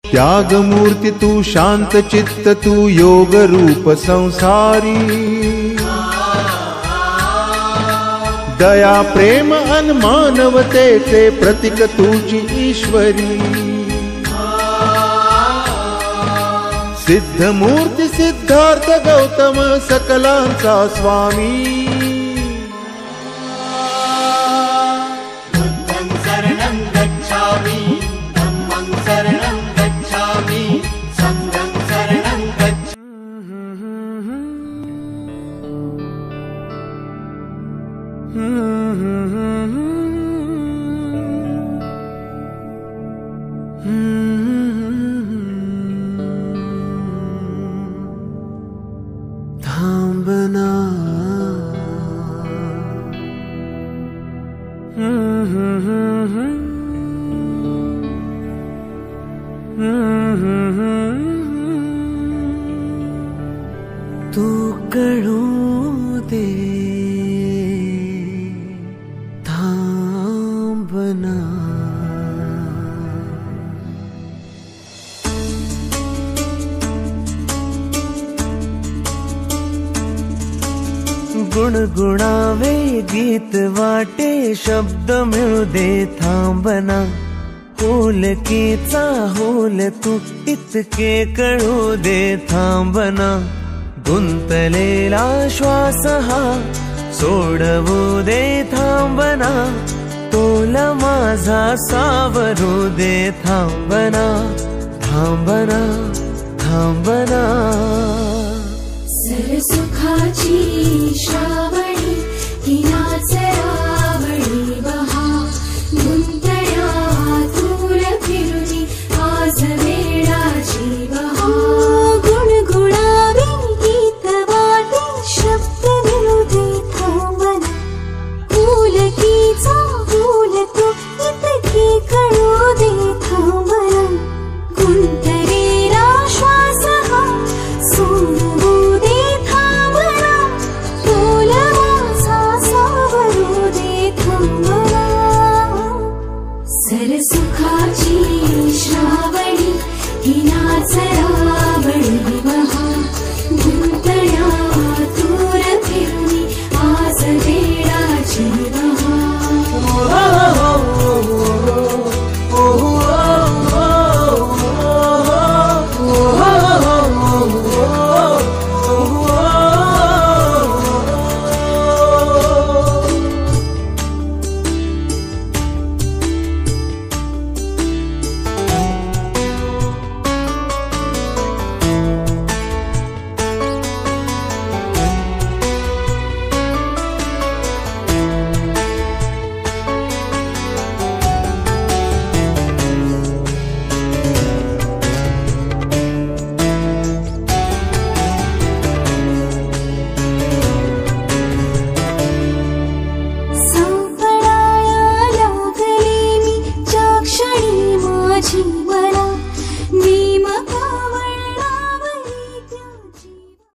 त्यागमूर्ती तू शांत चित्त तू योग रूप संसारी दया प्रेम अन मानवतेचे प्रतीक तुझी ईश्वरी सिद्धमूर्ती सिद्धार्थ गौतम सकलांचा स्वामी बुद्धं शरणं गच्छामि धम्मं शरणं गच्छामि संघं शरणं गच्छामि थांबना तू कळू दे थांबना गुणगुणावे गीत वाटे शब्द मिळू दे थांबना होलकीचा होल तू इतके कळू दे थांबना गुंतलेला श्वास हा सोडवू दे थांबना तोल माझा सावरू दे थांबना थांबना थांबना सरसुखाची श्रावणी हिनाच रावणी बहा गुंतण्या दूर फिरुनी आज वेळ